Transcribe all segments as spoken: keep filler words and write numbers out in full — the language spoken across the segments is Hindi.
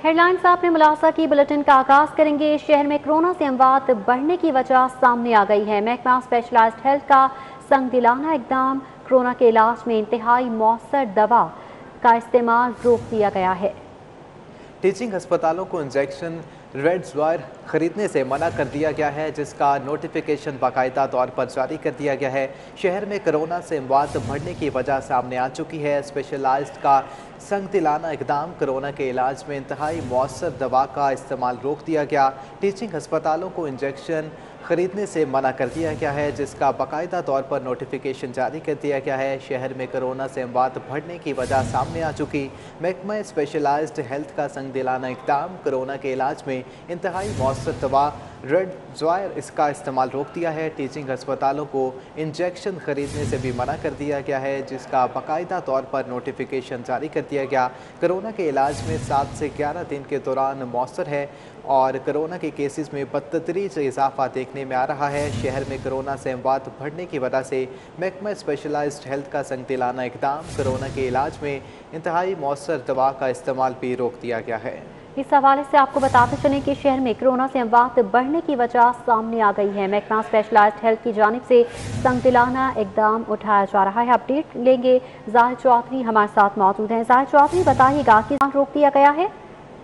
हेडलाइंस आपने मुलाहजा की। बुलेटिन का आगाज करेंगे। शहर में कोरोना से अमवात बढ़ने की वजह सामने आ गई है। महकमा स्पेशलाइज्ड हेल्थ का संगदिलाना इकदाम, कोरोना के इलाज में इंतहाई मौसर दवा का इस्तेमाल रोक दिया गया है। टीचिंग अस्पतालों को इंजेक्शन रेमडेसिविर खरीदने से मना कर दिया गया है, जिसका नोटिफिकेशन बाकायदा तौर पर जारी कर दिया गया है। शहर में कोरोना से अमवात बढ़ने की वजह सामने आ चुकी है। स्पेशलाइज्ड का संगदिलाना इकदाम, कोरोना के इलाज में इंतहाई मौसर दवा का इस्तेमाल रोक दिया गया। टीचिंग अस्पतालों को इंजेक्शन खरीदने से मना कर दिया गया है, जिसका बाकायदा तौर पर नोटिफिकेशन जारी कर दिया गया है। शहर में कोरोना से अमवात बढ़ने की वजह सामने आ चुकी। महकमा स्पेशलाइज्ड हेल्थ का संगदिलाना इकदाम, कोरोना के इलाज में इंतहाई मौसर दवा रेमडेसिविर इसका इस्तेमाल रोक दिया है। टीचिंग अस्पतालों को इंजेक्शन खरीदने से भी मना कर दिया गया है, जिसका बाकायदा तौर पर नोटिफिकेशन जारी कर दिया गया। कोरोना के इलाज में सात से ग्यारह दिन के दौरान मौसर है और कोरोना के केसेस में बदतदरीज इजाफा देखने में आ रहा है। शहर में कोरोना से अमवात बढ़ने की वजह से महकमा स्पेशलाइज्ड हेल्थ का संगदिलाना इकदाम, कोरोना के इलाज में इंतहाई मौसर दवा का इस्तेमाल भी रोक दिया गया है। इस हवाले से आपको बताते चलें कि शहर में कोरोना से अमवात बढ़ने की वजह सामने आ गई है। महकमा स्पेशलाइज्ड हेल्थ की जानिब से संगदिलाना इकदाम उठाया जा रहा है। अपडेट लेंगे, जाहिद चौधरी हमारे साथ मौजूद हैं। जाहिद चौधरी, बताइएगा कि रोक दिया गया है।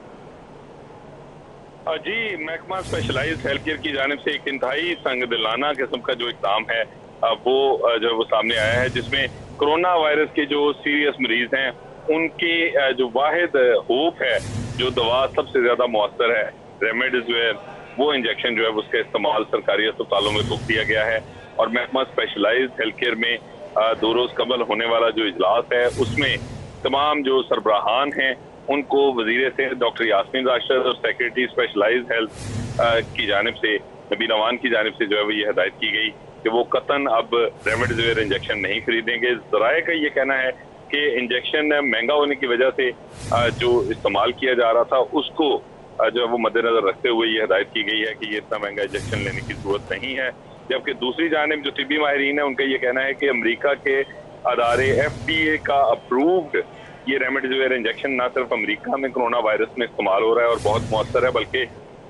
जी, महकमा स्पेशलाइज्ड हेल्थ केयर की जानिब से एक इंतहाई संगदिलाना किस्म का जो इकदाम है वो जो वो सामने आया है, जिसमें कोरोना वायरस के जो सीरियस मरीज हैं उनके जो वाहिद होप है, जो दवा सबसे ज्यादा मौसर है रेमडेसिविर, वो इंजेक्शन जो है उसका इस्तेमाल सरकारी अस्पतालों में रोक दिया गया है। और महकमा स्पेशलाइज्ड हेल्थ केयर में दो रोज कबल होने वाला जो इजलास है उसमें तमाम जो सरबराहान हैं उनको वजीर से डॉक्टर यास्मीन राशिद और सेक्रेटरी स्पेशलाइज्ड हेल्थ की जानिब से नबीन अवान की जानिब से जो है वो ये हिदायत की गई कि वो कतन अब रेमडेसिविर इंजेक्शन नहीं खरीदेंगे। जराए का ये कहना है कि इंजेक्शन महंगा होने की वजह से जो इस्तेमाल किया जा रहा था उसको जो है वो मद्देनजर रखते हुए ये हिदायत की गई है कि ये इतना महंगा इंजेक्शन लेने की जरूरत नहीं है। जबकि दूसरी जानिब जो तिब्बी माहिरीन है उनका ये कहना है कि अमरीका के अदारे एफ डी ए का अप्रूव्ड ये रेमडेसिविर इंजेक्शन ना सिर्फ अमेरिका में कोरोना वायरस में इस्तेमाल हो रहा है और बहुत मौसर है, बल्कि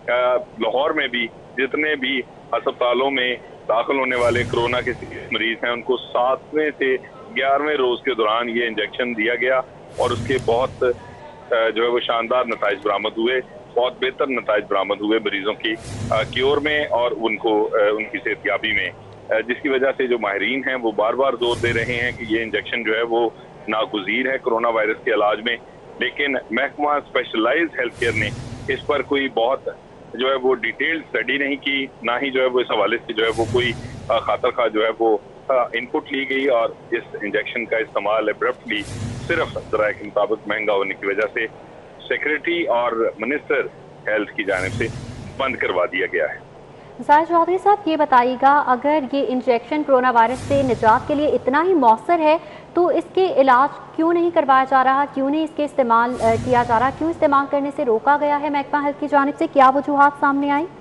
लाहौर में भी जितने भी अस्पतालों में दाखिल होने वाले कोरोना के मरीज हैं उनको सातवें से ग्यारहवें रोज के दौरान ये इंजेक्शन दिया गया और उसके बहुत जो है वो शानदार नताइज बरामद हुए, बहुत बेहतर नताइज बरामद हुए मरीजों की क्योर में और उनको उनकी सेहतयाबी में, जिसकी वजह से जो माहिरीन हैं वो बार बार जोर दे रहे हैं कि ये इंजेक्शन जो है वो नागुज़ीर है कोरोना वायरस के इलाज में। लेकिन महकमा स्पेशलाइज्ड हेल्थ केयर ने इस पर कोई बहुत जो है वो डिटेल्ड स्टडी नहीं की, ना ही जो है वो इस हवाले से जो है वो कोई खातर खा जो है वो इनपुट ली गई और इस इंजेक्शन का इस्तेमाल एब्रप्टली सिर्फ जराये के मुताबिक महंगा होने की वजह से सेक्रेटरी और मिनिस्टर हेल्थ की जानिब से बंद करवा दिया गया है। जाहिद चौधरी साहब, ये बताइएगा, अगर ये इंजेक्शन कोरोना वायरस से निजात के लिए इतना ही मौसर है तो इसके इलाज क्यों नहीं करवाया जा रहा, क्यों नहीं इसके इस्तेमाल किया जा रहा, क्यों इस्तेमाल करने से रोका गया है महकमा हेल्थ की जानिब से? क्या वजूहात सामने आई?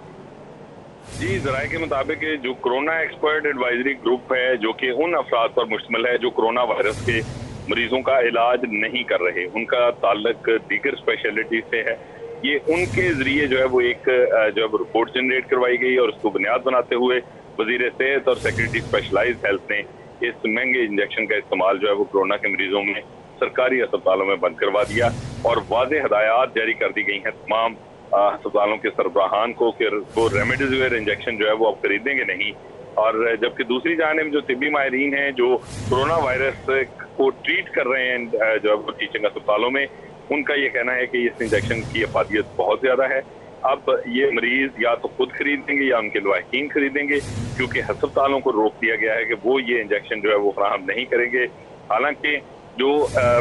जी, जराये के मुताबिक जो कोरोना एक्सपर्ट एडवाइजरी ग्रुप है जो कि उन अफराद पर मुश्तमिल है जो कोरोना वायरस के मरीजों का इलाज नहीं कर रहे, उनका ताल्लुक दीगर स्पेशलिटी से है, ये उनके जरिए जो है वो एक जो है रिपोर्ट जनरेट करवाई गई और उसको बुनियाद बनाते हुए वजीर सेहत और सेक्रेटरी स्पेशलाइज्ड हेल्थ ने इस महंगे इंजेक्शन का इस्तेमाल जो है वो कोरोना के मरीजों में सरकारी अस्पतालों में बंद करवा दिया और वाज़ेह हदायत जारी कर दी गई हैं तमाम अस्पतालों के सरबराहान को कि वो रेमडेसिविर इंजेक्शन जो है वो अब खरीदेंगे नहीं। और जबकि दूसरी जानिब जो तिब्बी माहिरीन हैं जो कोरोना वायरस को ट्रीट कर रहे हैं जो है वो टीचिंग अस्पतालों में, उनका ये कहना है कि इस इंजेक्शन की अफादियत बहुत ज्यादा है। अब ये मरीज या तो खुद खरीदेंगे या उनके लवाहिकीन खरीदेंगे, क्योंकि अस्पतालों को रोक दिया गया है कि वो ये इंजेक्शन जो है वो फराहम नहीं करेंगे। हालांकि जो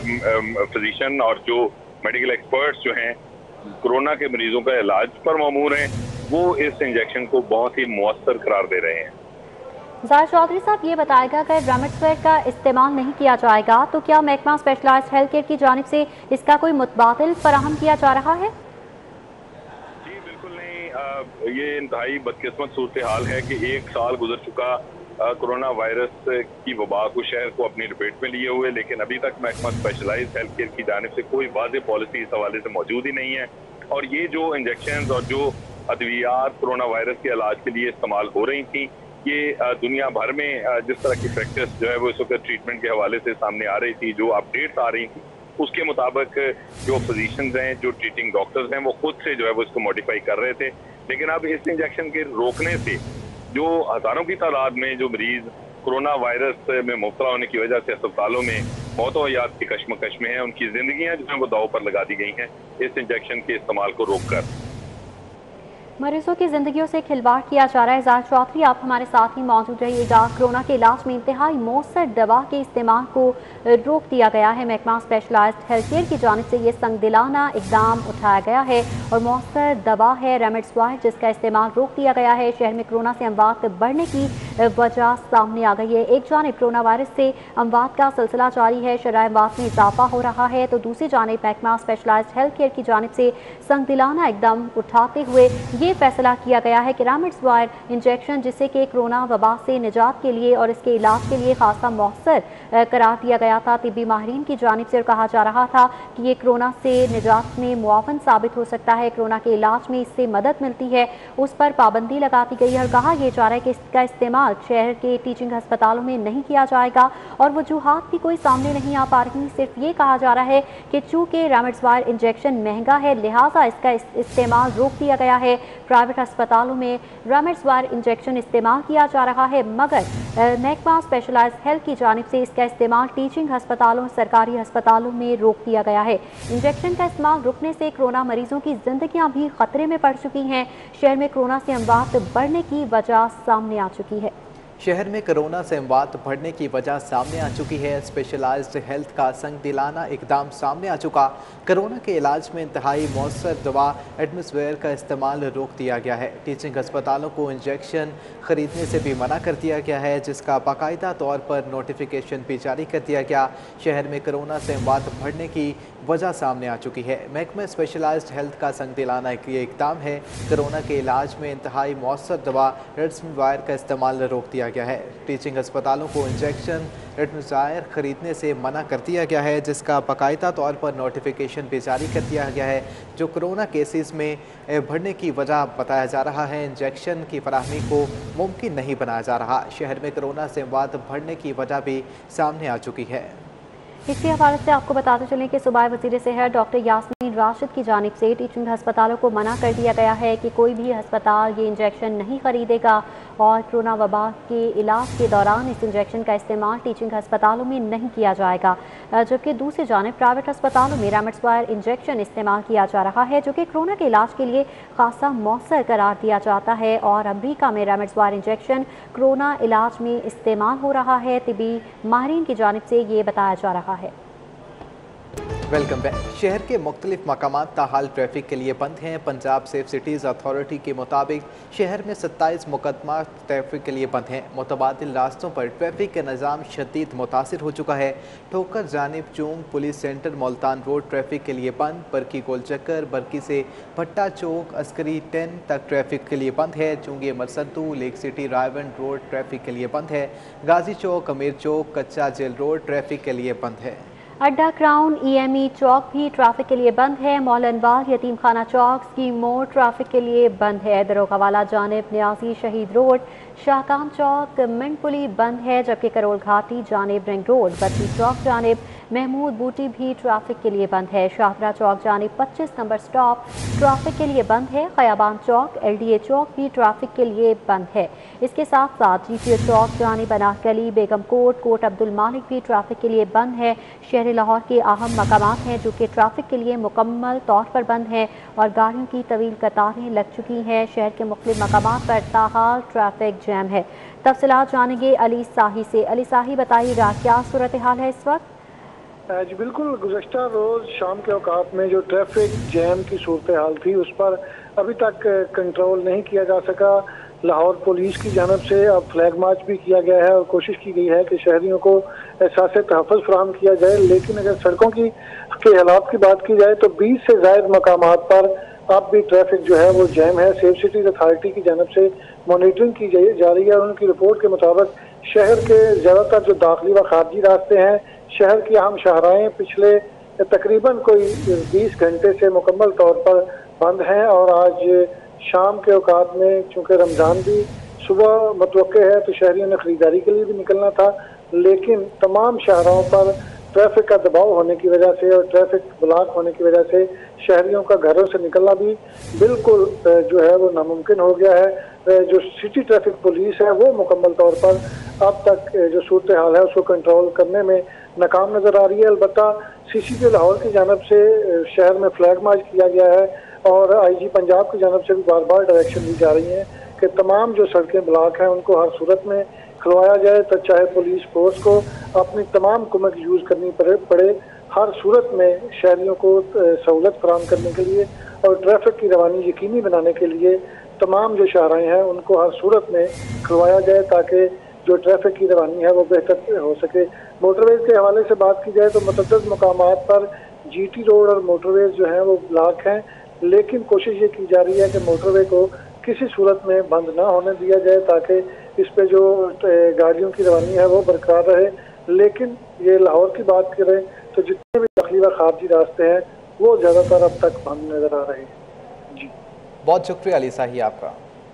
फिजिशियन और जो मेडिकल एक्सपर्ट्स जो हैं कोरोना के मरीजों का इलाज पर मामूर हैं, वो इस इंजेक्शन को बहुत ही मुअस्सर करार दे रहे हैं। जाहिद चौधरी साहब, ये बताएगा अगर रेमडेसिविर का इस्तेमाल नहीं किया जाएगा तो क्या महकमा स्पेशलाइज्ड हेल्थ केयर की जानिब से इसका कोई मुतबादिल फराहम किया जा रहा है? जी बिल्कुल नहीं, आ, ये इंतहाई बदकिस्मत सूरत हाल है कि एक साल गुजर चुका कोरोना वायरस की वबा को शहर को अपनी लपेट में लिए हुए, लेकिन अभी तक महकमा स्पेशलाइज्ड हेल्थ केयर की जानिब से कोई वाज़ेह पॉलिसी इस हवाले से मौजूद ही नहीं है। और ये जो इंजेक्शन और जो अद्वियात कोरोना वायरस के इलाज के लिए इस्तेमाल हो रही थी, ये दुनिया भर में जिस तरह की प्रैक्टिस जो है वो इस वक्त ट्रीटमेंट के हवाले से सामने आ रही थी, जो अपडेट्स आ रही थी, उसके मुताबिक जो फिजिशियंस हैं, जो ट्रीटिंग डॉक्टर्स हैं, वो खुद से जो है वो इसको मॉडिफाई कर रहे थे। लेकिन अब इस इंजेक्शन के रोकने से जो हजारों की तादाद में जो मरीज कोरोना वायरस में मुब्तला होने की वजह से अस्पतालों में मौत और हयात की कश्मकश में है, उनकी जिंदगियां जो है वो दांव पर लगा दी गई हैं इस इंजेक्शन के इस्तेमाल को रोककर। मरीजों की जिंदगियों से खिलवाड़ किया जा रहा है। ज़ाहिर चौधरी, आप हमारे साथ ही मौजूद रहिएगा। कोरोना के इलाज में इंतहाई मौसर दवा के इस्तेमाल को रोक दिया गया है। महकमा स्पेशलाइज्ड हेल्थ केयर की जानिब से ये संग दिलाना इकदाम उठाया गया है और मौसर दवा है रेमडेसिविर, जिसका इस्तेमाल रोक दिया गया है। शहर में कोरोना से अमवात बढ़ने की वजह सामने आ गई है। एक जानिब कोरोना वायरस से अमवात का सिलसिला जारी है, शरह अमवात में इजाफा हो रहा है, तो दूसरी जानिब महकमा स्पेशलाइज्ड हेल्थ केयर की जानिब से संग दिलाना इकदाम उठाते हुए ये फैसला किया गया है कि रेमडेसिविर इंजेक्शन, जिसे कि कोरोना वबा से निजात के लिए और इसके इलाज के लिए खासा मौसर करार दिया गया था, तिब्बी माहिरीन की जानिब से कहा जा रहा था कि ये कोरोना से निजात में मुआवन साबित हो सकता है, कोरोना के इलाज में इससे मदद मिलती है, उस पर पाबंदी लगा दी गई है और कहा यह जा रहा है कि इसका इस्तेमाल शहर के टीचिंग अस्पतालों में नहीं किया जाएगा और वजूहात भी कोई सामने नहीं आ पा रही। सिर्फ ये कहा जा रहा है कि चूँकि रेमडेसिविर इंजेक्शन महंगा है, लिहाजा इसका इस्तेमाल रोक दिया गया है। प्राइवेट अस्पतालों में रेमडेसिविर इंजेक्शन इस्तेमाल किया जा रहा है, मगर महकमा स्पेशलाइज्ड हेल्थ की जानिब से इसका इस्तेमाल टीचिंग अस्पतालों, सरकारी अस्पतालों में रोक दिया गया है। इंजेक्शन का इस्तेमाल रुकने से कोरोना मरीजों की जिंदगियां भी खतरे में पड़ चुकी हैं। शहर में कोरोना से अमवात बढ़ने की वजह सामने आ चुकी है। शहर में कोरोना से अमवात बढ़ने की वजह सामने आ चुकी है। स्पेशलाइज्ड हेल्थ का संग दिलाना इकदाम सामने आ चुका। कोरोना के इलाज में इंतहाई मौसर दवा रेमडेसिविर का इस्तेमाल रोक दिया गया है। टीचिंग अस्पतालों को इंजेक्शन ख़रीदने से भी मना कर दिया गया है, जिसका बाकायदा तौर पर नोटिफिकेशन भी जारी कर दिया गया। शहर में कोरोना से अमवात बढ़ने की वजह सामने आ चुकी है। महकमा स्पेशलाइज्ड हेल्थ का संग दिलाना ये इकदाम है। कोरोना के इलाज में इंतहाई मौसर दवा रेमडेसिविर का इस्तेमाल रोक दिया गया है। टीचिंग अस्पतालों को इंजेक्शन रेमडेसिविर खरीदने से मना कर दिया गया है, जिसका बाकायदा तौर पर नोटिफिकेशन भी जारी कर दिया गया है, जो कोरोना केसेस में बढ़ने की वजह बताया जा रहा है। इंजेक्शन की फराहमी को मुमकिन नहीं बनाया जा रहा। शहर में कोरोना से अमवात बढ़ने की वजह भी सामने आ चुकी है। इसी हवाले से आपको बताते चलें कि सूबाई वज़ीर सेहत डॉक्टर यास्मीन राशिद की जानिब से टीचिंग अस्पतालों को मना कर दिया गया है कि कोई भी अस्पताल ये इंजेक्शन नहीं खरीदेगा और कोरोना वबा के इलाज के दौरान इस इंजेक्शन का इस्तेमाल टीचिंग अस्पतालों में नहीं किया जाएगा। जबकि दूसरी जानिब प्राइवेट अस्पतालों में रेमडेसिविर इंजेक्शन इस्तेमाल किया जा रहा है, जो कि कोरोना के इलाज के लिए खासा मौसर करार दिया जाता है और अमरीका में रेमडेसिविर इंजेक्शन कोरोना इलाज में इस्तेमाल हो रहा है। तिब्बी माहिरीन की जानिब से ये बताया जा रहा है। Welcome back. शहर के मुख्तलिफ मकामात ताहाल ट्रैफिक के लिए बंद हैं। पंजाब सेफ सिटीज़ अथॉरिटी के मुताबिक शहर में सत्ताईस मुकदमा ट्रैफिक के लिए बंद हैं। मुतबादिल रास्तों पर ट्रैफिक का निज़ाम शदीद मुतासिर हो चुका है। ठोकर जानिब Chung police center Multan road traffic के लिए बंद। बरकी गोल चक्कर, बरकी से भट्टा चौक, अस्करी टेन तक ट्रैफिक के लिए बंद है। Chungi Marsaddu, lake city, Raiwind road traffic के लिए बंद है। गाजी चौक, अमीर चौक, कच्चा जेल रोड ट्रैफिक के लिए बंद है। अड्डा क्राउन, ईएमई चौक भी ट्रैफिक के लिए बंद है। मौलनबाग, यतीम खाना चौक, स्कीम मोड़ ट्रैफिक के लिए बंद है। दरोगावाला जानिब न्याजी शहीद रोड, शाहकाम चौक, मिंटपुली बंद है, जबकि करोल घाटी जानिब रिंग रोड, बत्ती चौक जानिब महमूद बूटी भी ट्रैफिक के लिए बंद है। शाहपुरा चौक जानिब पच्चीस नंबर स्टॉप ट्रैफिक के लिए बंद है। खयाबान चौक, एलडीए चौक भी ट्रैफिक के लिए बंद है। इसके साथ साथ जीटीओ चौक जानिब अनारकली, बेगम कोट, कोट अब्दुल मालिक भी ट्रैफिक के लिए बंद है। शहर लाहौर के अहम मकामात हैं जो कि ट्रैफिक के लिए मुकम्मल तौर पर बंद हैं और गाड़ियों की तवील कतारें लग चुकी हैं। शहर के मुख्तलिफ मकामात पर ताहाल ट्रैफिक जैम है। तफसीलात जानेंगे अली साही से। अली साही, बताइएगा क्या सूरत हाल है इस वक्त? जी बिल्कुल, गुज़श्ता रोज़ शाम के औकात में जो ट्रैफिक जैम की सूरत हाल थी उस पर अभी तक कंट्रोल नहीं किया जा सका। लाहौर पुलिस की जानब से अब फ्लैग मार्च भी किया गया है और कोशिश की गई है कि शहरियों को एहसास तहफ़्फ़ुज़ फराहम किया जाए। लेकिन अगर सड़कों की के हालात की बात की जाए तो बीस से ज़ायद मकामात पर अब भी ट्रैफिक जो है वो जैम है। सेफ सिटीज़ अथॉरिटी की जानब से मॉनिटरिंग की जा रही है। उनकी रिपोर्ट के मुताबिक शहर के ज़्यादातर जो दाखिली व खारजी रास्ते हैं, शहर की अहम शाहराएँ पिछले तकरीबन कोई बीस घंटे से मुकम्मल तौर पर बंद हैं। और आज शाम के औकात में चूंकि रमज़ान भी सुबह मतवक्के है तो शहरियों ने खरीदारी के लिए भी निकलना था, लेकिन तमाम शाहराहों पर ट्रैफिक का दबाव होने की वजह से और ट्रैफिक ब्लॉक होने की वजह से शहरियों का घरों से निकलना भी बिल्कुल जो है वो नामुमकिन हो गया है। जो सिटी ट्रैफिक पुलिस है वो मुकम्मल तौर पर अब तक जो सूरत हाल है उसको कंट्रोल करने में नाकाम नजर आ रही है। अलबत्ता सी सी पी लाहौर की जानब से शहर में फ्लैग मार्च किया गया है और आई जी पंजाब की जानब से भी बार बार डायरेक्शन दी जा रही है कि तमाम जो सड़कें ब्लॉक हैं उनको हर सूरत में खुलवाया जाए, तो चाहे पुलिस फोर्स को अपनी तमाम कुमक यूज़ करनी पड़े पड़े हर सूरत में शहरियों को सहूलत फराहम करने के लिए और ट्रैफिक की रवानी यकीनी बनाने के लिए तमाम जो शाहराएँ हैं उनको हर सूरत में खुलवाया जाए ताकि जो ट्रैफिक की रवानी है वो बेहतर हो सके। मोटरवेज के हवाले से बात की जाए तो मुतअद्दिद मकामात पर जी टी रोड और मोटरवेज जो हैं वो ब्लॉक हैं, लेकिन कोशिश ये की जा रही है कि मोटरवे को किसी सूरत में बंद ना होने दिया जाए ताकि इस पे जो गाड़ियों की रवानी है वो बरकरार रहे। लेकिन ये लाहौर की बात करें तो जितने भी दाखिली व खारजी रास्ते हैं वो ज़्यादातर अब तक बंद नज़र आ रहे हैं। जी बहुत शुक्रिया अली साही आपका।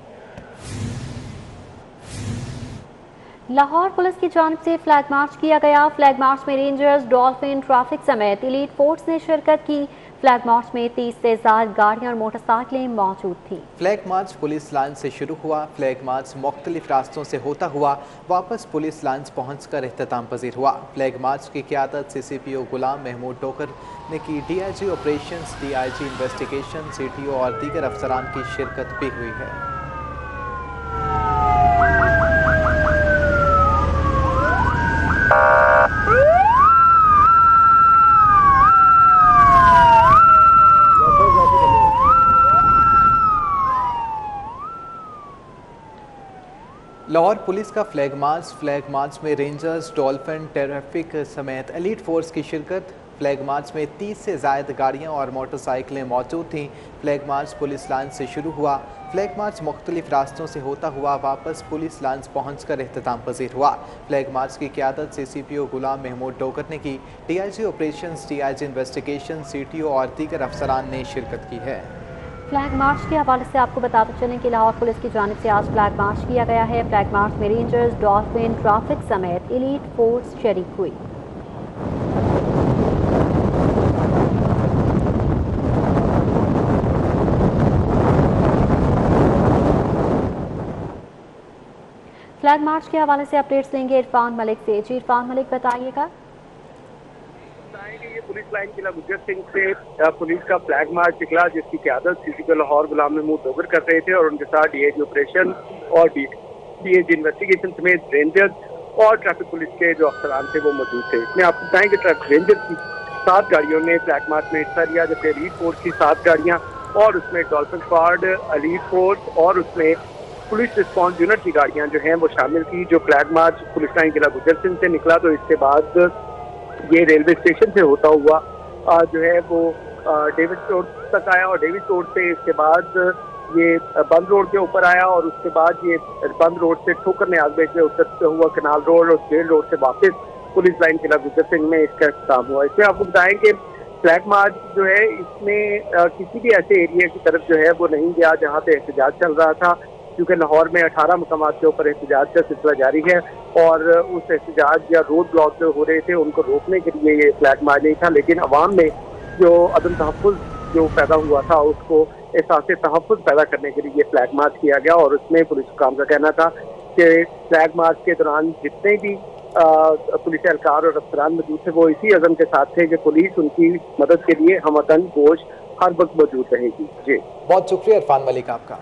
लाहौर पुलिस की जानिब से फ्लैग मार्च किया गया। फ्लैग मार्च में रेंजर्स, डॉल्फिन, ट्रैफिक समेत एलीट फोर्स ने शिरकत की। फ्लैग मार्च में तीस से ज्यादा गाड़ियां और मोटरसाइकिलें मौजूद थी। फ्लैग मार्च पुलिस लाइन से शुरू हुआ। फ्लैग मार्च मुख्तलिफ रास्तों से होता हुआ वापस पुलिस लाइन पहुँच कर अख्ताम पजीर हुआ। फ्लैग मार्च की क़यादत C C P O Ghulam Mahmood Dogar ने की। D I G operation, D I G investigation, C T O और दीगर अफसरान की शिरकत भी हुई है। लाहौर पुलिस का फ्लैग मार्च। फ्लैग मार्च में रेंजर्स, डॉल्फिन, ट्रैफिक समेत एलीट फोर्स की शिरकत। फ्लैग मार्च में तीस से ज़ायद गाड़ियां और मोटरसाइकिलें मौजूद थीं। फ्लैग मार्च पुलिस लाइन से शुरू हुआ। फ्लैग मार्च मुख्तलिफ रास्तों से होता हुआ वापस पुलिस लाइन पहुँच कर अख्ताम पजीर हुआ। फ्लैग मार्च की क़यादत C C P O Ghulam Mahmood Dogar ने की। D I G operation, D I G investigation, C T O और दीगर अफसरान ने शिरकत की है। फ्लैग मार्च के हवाले से आपको बताते चलें कि लाहौर पुलिस की जानिब से आज फ्लैग मार्च किया गया है। फ्लैग मार्च में रेंजर्स, डॉल्फिन, ट्रैफिक समेत एलीट फोर्स शरीक हुई। फ्लैग मार्च के हवाले से अपडेट्स लेंगे इरफान मलिक से। जी इरफान मलिक बताइएगा। ये पुलिस लाइन किला गुजर सिंह से पुलिस का फ्लैग मार्च निकला जिसकी क़यादत C C P Lahore Ghulam Mahmood Dogar कर रहे थे और उनके साथ डी आई जी ऑपरेशन और डी आई जी इन्वेस्टिगेशन समेत रेंजर्स और ट्रैफिक पुलिस के जो अफसरान थे वो मौजूद थे। इसमें आपको बताएं कि ट्रैफिक रेंजर्स की सात गाड़ियों ने फ्लैग मार्च में हिस्सा लिया, जबकि एलीट फोर्स की सात गाड़ियाँ और उसमें डॉल्फिन स्क्वाड, एलीट फोर्स और उसमें पुलिस रिस्पॉन्स यूनिट की गाड़ियाँ जो हैं वो शामिल थी। जो flag march police line Qila Gujar Singh से निकला तो इसके बाद ये रेलवे स्टेशन से होता हुआ जो है वो डेविड रोड तक आया और डेविड रोड से इसके बाद ये बंद रोड के ऊपर आया और उसके बाद ये बंद रोड से ठोकर ने आगे से उतरते हुआ कनाल रोड और जेल रोड से वापस पुलिस लाइन किला गुजर सिंह में इसका इख्तिताम हुआ। इसमें आपको बताएं कि फ्लैग मार्च जो है इसमें किसी भी ऐसे एरिया की तरफ जो है वो नहीं गया जहाँ पे एहतजाज चल रहा था, क्योंकि लाहौर में अठारह मकामात के ऊपर एहतजाज का सिलसिला जारी है और उस एहतजाज या रोड ब्लॉक जो हो रहे थे उनको रोकने के लिए ये फ्लैग मार्च नहीं था, लेकिन अवाम में जो अदम तहफ़्फ़ुज़ जो पैदा हुआ था उसको एहसास तहफ़्फ़ुज़ पैदा करने के लिए ये फ्लैग मार्च किया गया। और उसमें पुलिस हुकाम का कहना था कि फ्लैग मार्च के दौरान जितने भी पुलिस एहलकार और अफसरान मौजूद थे वो इसी अज़म के साथ थे कि पुलिस उनकी मदद के लिए हमवतन गोश हर वक्त मौजूद रहेगी। जी बहुत शुक्रिया इरफान मलिक आपका।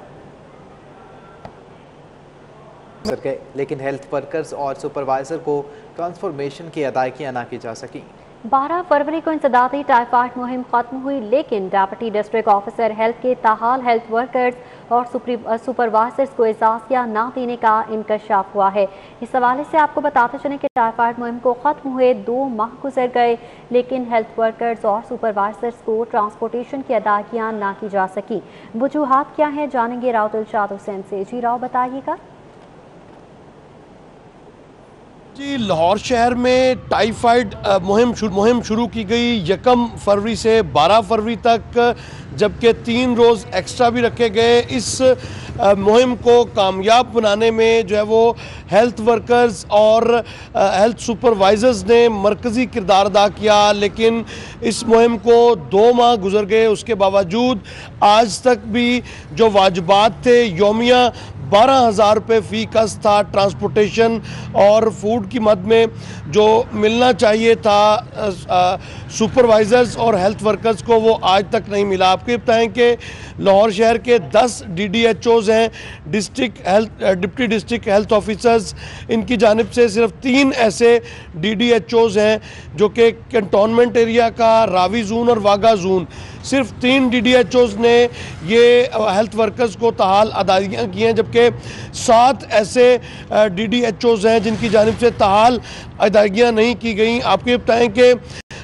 लेकिन हेल्थ वर्कर्स और सुपरवाइजर को ट्रांसफॉर्मेशन की अदायगियां ना की जा सकी। बारह फरवरी को इंसदादी टाइफाइड मुहिम खत्म हुई, लेकिन डेप्यूटी डिस्ट्रिक्ट ऑफिसर हेल्थ के ताहाल हेल्थ वर्कर्स और सुपरवाइजर्स को एजाज़िया ना देने का इंकशाफ हुआ है। इस हवाले से आपको बताते चलें कि टाइफाइड मुहिम को ख़त्म हुए दो माह गुजर गए, लेकिन हेल्थ वर्कर्स और सुपरवाइजर्स को ट्रांसपोर्टेशन की अदायगियाँ ना की जा सकी। वजूहात क्या है जानेंगे राव दिलशाद हुसैन से। जी राव बताइएगा। जी, लाहौर शहर में टाइफाइड मुहिम शुरू मुहिम शुरू की गई यकम फरवरी से बारह फरवरी तक, जबकि तीन रोज़ एक्स्ट्रा भी रखे गए। इस मुहिम को कामयाब बनाने में जो है वो हेल्थ वर्कर्स और हेल्थ सुपरवाइजर्स ने मरकज़ी किरदार अदा किया, लेकिन इस मुहिम को दो माह गुजर गए, उसके बावजूद आज तक भी जो वाजिबात थे योमिया बारह हज़ार रुपये फ़ी कस था, ट्रांसपोर्टेशन और फूड की मद में जो मिलना चाहिए था सुपरवाइज़र्स और हेल्थ वर्कर्स को, वो आज तक नहीं मिला। आपको बताएं कि लाहौर शहर के दस डी डी एच ओज़ हैं, district health deputy district health officers, इनकी जानिब से सिर्फ तीन ऐसे डी डी एच ओज़ हैं जो कि कंटोनमेंट एरिया का रावी जोन और वागा जोन, सिर्फ तीन डी डी एच ओज़ ने ये हेल्थ वर्कर्स को ताहाल अदायगियाँ की हैं, जबकि सात ऐसे डी डी एच ओज़ हैं जिनकी जानिब से ताहाल अदायगियाँ नहीं की गई। आपको ये बताएँ कि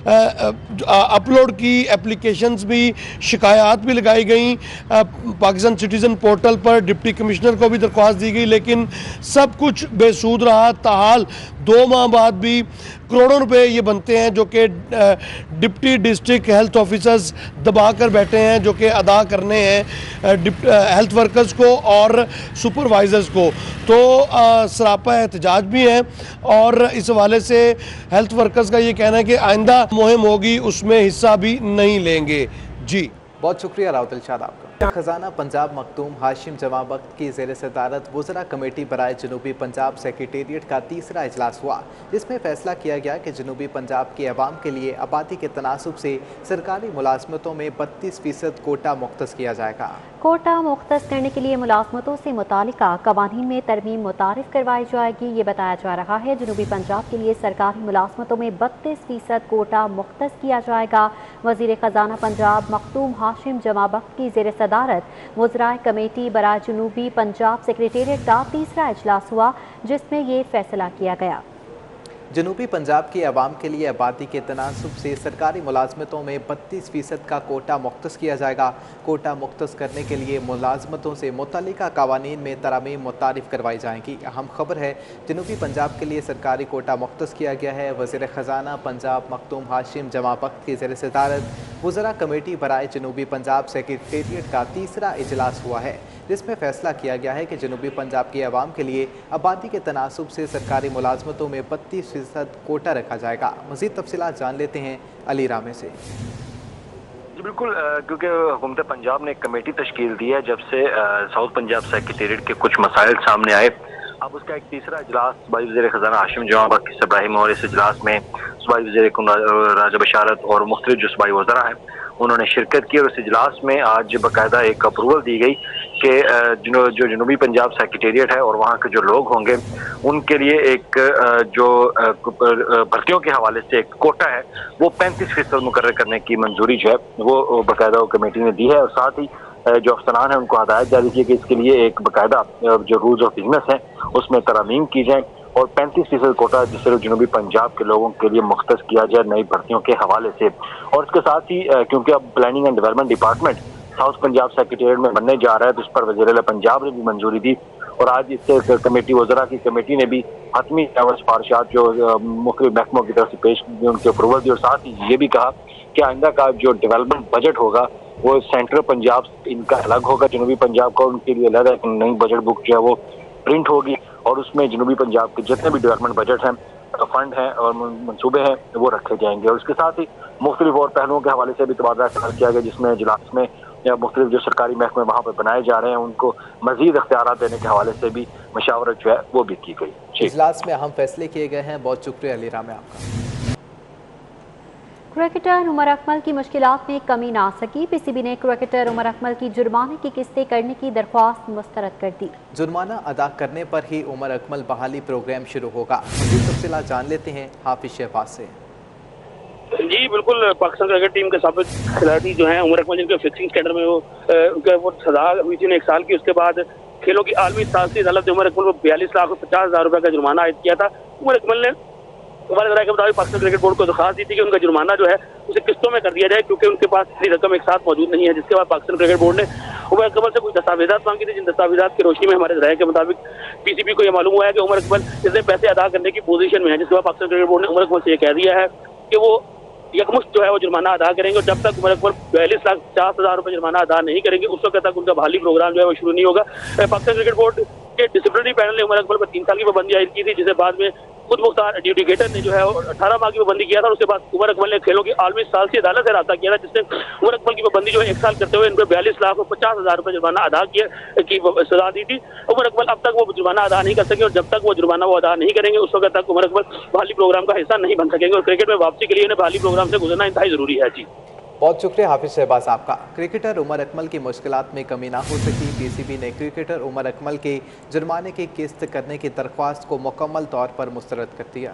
अपलोड की एप्लीकेशंस भी, शिकायत भी लगाई गई, पाकिस्तान सिटीज़न पोर्टल पर डिप्टी कमिश्नर को भी दरख्वास्त दी गई, लेकिन सब कुछ बेसूद रहा। ताहाल दो माह बाद भी करोड़ों रुपए ये बनते हैं जो कि डिप्टी डिस्ट्रिक्ट हेल्थ ऑफिसर्स दबा कर बैठे हैं, जो कि अदा करने हैं हेल्थ वर्कर्स को और सुपरवाइज़र्स को। तो सरापा एहतजाज भी है और इस हवाले से हेल्थ वर्कर्स का ये कहना है कि आइंदा मुहिम होगी उसमें हिस्सा भी नहीं लेंगे। जी, बहुत शुक्रिया राउत इरशाद आपका। खजाना पंजाब मखदूम हाशिम जमा वक्त की ज़ेर सदारत वज़रा कमेटी बराए जनूबी पंजाब सेक्रेटेरिएट का तीसरा इजलास हुआ, जिसमें फैसला किया गया कि जनूबी पंजाब के अवाम के लिए आबादी के तनासुब से सरकारी मुलाजमतों में बत्तीस फीसद कोटा मुख्तस किया जाएगा। कोटा मुख्तस करने के लिए मुलाजमतों से मुतालिका कवानीन में तरमीम मुतारिफ करवाई जाएगी। ये बताया जा रहा है जनूबी पंजाब के लिए सरकारी मुलाजमतों में बत्तीस फीसद कोटा मुख्तस किया जाएगा। वज़ीर खजाना पंजाब मखदूम हाशिम जमा वक्त की ज़ेर सदारत वज़राए कमेटी बराए जनूबी पंजाब सेक्रेटेरिएट का तीसरा इजलास हुआ, जिसमें ये फैसला किया गया। जनूबी पंजाब के अवाम के लिए आबादी के तनासुब से सरकारी मुलाजमतों में बत्तीस फ़ीसद का कोटा मुख्तस किया जाएगा। कोटा मुख्तस करने के लिए मुलाजमतों से मुतल्लिका कवानीन में तरमीम मुतारिफ करवाई जाएंगी। अहम खबर है, जनूबी पंजाब के लिए सरकारी कोटा मुख्तस किया गया है। वज़ीर ख़जाना पंजाब मखदूम हाशिम जमा वक्त की ज़ेर सदारत वज़रा कमेटी बराए जनूबी पंजाब सेक्रेटेरिएट का तीसरा इजलास हुआ है, जिसमें फैसला किया गया है कि जनूबी पंजाब के अवाम के लिए आबादी के तनासुब से सरकारी मुलाजमतों में बत्तीस फीसद कोटा रखा जाएगा। मज़ीद तफसीलात जान लेते हैं अली रामे से। जी बिल्कुल, क्योंकि हुकूमत पंजाब ने एक कमेटी तश्कील दी है जब से साउथ पंजाब सेक्रेटेरिएट के कुछ मसाइल सामने आए। अब उसका एक तीसरा इजलास सूबाई वज़ीर ख़जाना हाशिम जमा वक्त इब्राहिम और इस इजलास में सूबाई वज़ीर राजा बशारत और मुख्तलिफ जो सूबाई वज़रा हैं उन्होंने शिरकत की और इस इजलास में आज बाकायदा एक अप्रूवल दी गई कि जो जनूबी पंजाब सेक्रेटेरिएट है और वहाँ के जो लोग होंगे उनके लिए एक जो भर्तियों के हवाले से एक कोटा है वो पैंतीस फीसद मुकर्रर करने की मंजूरी जो है वो बाकायदा कमेटी ने दी है। और साथ ही जो अफसरान है उनको हदायत जारी की कि इसके लिए एक बाकायदा जो रूल्स ऑफ बिजनेस है उसमें तरमीम की जाए और पैंतीस फीसद कोटा जिस सिर्फ जनूबी पंजाब के लोगों के लिए मुख्तस किया जाए नई भर्तियों के हवाले से। और इसके साथ ही क्योंकि अब planning and development department south Punjab secretariat में बनने जा रहा है तो उस पर वज़ीर पंजाब ने भी मंजूरी दी और आज इससे कमेटी वज़रा की कमेटी ने भी हतमी सिफारिशात जो मुख्तलिफ महकमों की तरफ से पेश की उनकी अप्रूवल दी और साथ ही ये भी कहा कि आइंदा का जो डेवलपमेंट बजट होगा वो सेंट्रल पंजाब इनका अलग होगा, जनूबी पंजाब का उनके लिए अलग है। नई बजट बुक जो है वो प्रिंट होगी और उसमें जनूबी पंजाब के जितने भी डेवलपमेंट बजट हैं, फंड हैं और मंसूबे हैं वो रखे जाएंगे। और इसके साथ ही मुख्तलिफ और पहलुओं के हवाले से भी तबादला ख्याल किया गया, जिसमें इजलास में मुख्तलिफ जो सरकारी महकमे वहाँ पर बनाए जा रहे हैं उनको मजीद इख्तियारात देने के हवाले से भी मशावरत जो है वो भी की गई। इजलास में अहम फैसले किए गए हैं। बहुत शुक्रिया अली रामे आपका। क्रिकेटर उमर अकमल की मुश्किलात में कमी ना सकी, पीसीबी ने क्रिकेटर उमर अकमल की जुर्माने की किस्तें करने की दरख्वास्त मुस्तरद कर दी। जुर्माना अदा करने पर ही उमर अकमल बहाली प्रोग्राम शुरू होगा। मज़ीद तफसीलात जान लेते हैं हाफिज शहबाज से। जी बिल्कुल, पाकिस्तान क्रिकेट टीम के साबिक खिलाड़ी जो हैं उमर अकमल जिनके फिक्सिंग स्कैंडल में वो उनके वो सजा हुई थी एक साल की, उसके बाद खेलों की आलमी सालसी अदालत ने उमर अकमल को बयालीस लाख पचास हजार रुपए का जुर्माना आयद किया था। उमर अकमल ने हमारे के मुताबिक पाकिस्तान क्रिकेट बोर्ड को दरख्वास्त दी थी कि उनका जुर्माना जो है उसे किस्तों में कर दिया जाए क्योंकि उनके पास इतनी रकम एक साथ मौजूद नहीं है, जिसके बाद पाकिस्तान क्रिकेट बोर्ड ने उमर अकमल से कुछ दस्तावेजात मांगी थी, जिन दस्तावेजात की रोशनी में हमारे राय के मुताबिक पीसीबी को यह मालूम हुआ है कि उमर अकमल इसने पैसे अदा करने की पोजीशन में है, जिसके बाद पाकिस्तान क्रिकेट बोर्ड ने उमर अकमल से यह कह दिया है कि वो यकमुश्त जो है वो जुर्माना अदा करेंगे, और जब तक उमर अकमल बयालीस लाख पचास हजार रुपए जुर्माना अदा नहीं करेंगे उस वक्त तक उनका बहाली प्रोग्राम जो है वो शुरू नहीं होगा। पाकिस्तान क्रिकेट बोर्ड के डिसिप्लिनरी पैनल ने उमर अकमल पर तीन साल की पाबंदी आयद की थी, जिसे बाद में खुद मुख्तार एडजुडिकेटर ने जो है अठारह माह की पाबंदी किया था, और उसके बाद उमर अकमल ने खेलों की आलमी साल से अदालत से रास्ता किया था, जिसने उमर अकमल की पाबंदी जो है एक साल करते हुए इनको बयालीस लाख और पचास हजार रुपए जुर्माना अदा किया की सजा दी थी। उमर अकमल अब तक वो जुर्माना अदा नहीं कर सके, और जब तक वो जुर्माना वो अदा नहीं करेंगे उस वक्त तक उमर अकमल बहाली प्रोग्राम का हिस्सा नहीं बन सकेंगे, और क्रिकेट में वापसी के लिए इन्हें बहाली प्रोग्राम से गुजरना इंतहाई जरूरी है। जी बहुत शुक्रिया हाफिज शहबाज आपका। क्रिकेटर उमर अकमल की मुश्किलात में कमी ना हो सकी, पीसीबी ने क्रिकेटर उमर अकमल के जुर्माने की किस्त करने की दरख्वास्त को मुकम्मल तौर पर मुस्तरद कर दिया।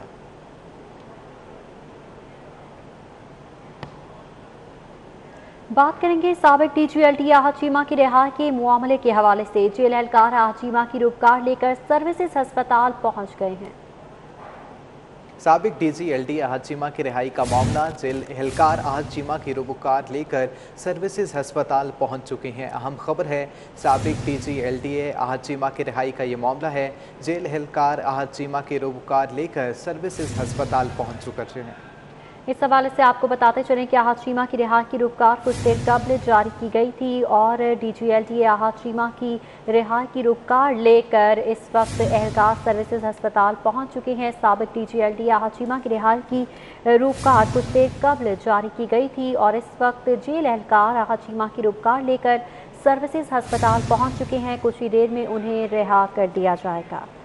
बात करेंगे साबिक डीजी एलडी आहद चीमा की रिहाई के मामले के हवाले से। जेल एहलकार आहद चीमा की रूपकार लेकर सर्विसेज अस्पताल पहुंच गए हैं। साबिक डीजी एलडी आहद चीमा की रिहाई का मामला, जेल एहलकार आहद चीमा की रूबकार लेकर सर्विसेज अस्पताल पहुंच चुके हैं। अहम खबर है, साबिक डीजी एलडीए आहद चीमा की रिहाई का ये मामला है। जेल एहलकार आहद चीमा की रूबकार लेकर सर्विसेज अस्पताल पहुंच चुके हैं। इस हवाले से आपको बताते चलें कि आहद चीमा की रिहाई की रूपकार कुछ देर कबल जारी की गई थी, और डीजी एलडीए आहद चीमा की रिहाई की रूपकार लेकर इस वक्त एहलकार सर्विसेज अस्पताल पहुंच चुके हैं। साबिक डीजी एलडीए आहद चीमा की रिहाई की रूपकार कुछ देर कबल जारी की गई थी, और इस वक्त जेल एहलकार आहद चीमा की रूपकार लेकर सर्विसेज अस्पताल पहुँच चुके हैं। कुछ ही देर में उन्हें रिहा कर दिया जाएगा।